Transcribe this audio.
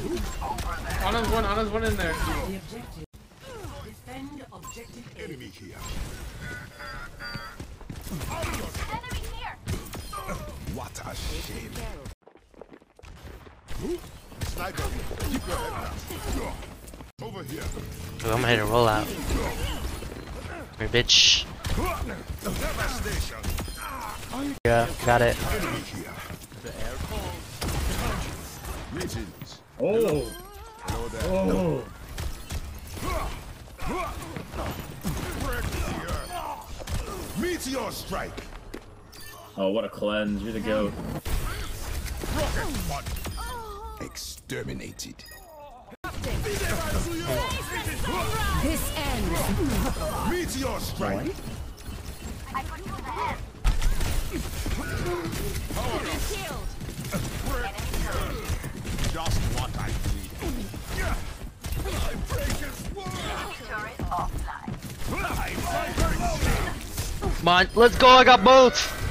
Ana's one in there. Defend objective Enemy here. Enemy here. What a shame. Sniper, keep your head down. Over here. Ooh, I'm gonna hit a rollout. Here, bitch. Devastation. Yeah, got it. Enemy here. Greetings. Oh. Hello there. Oh. Break the earth. Meteor strike. Oh, what a cleanse. You're the goat. Rocket punch. Exterminated. This ends. Meteor strike. I could use a hand. Killed. Break the earth. Just what I need. I break his word. Turret offline. I break his Come on, let's go, I got both!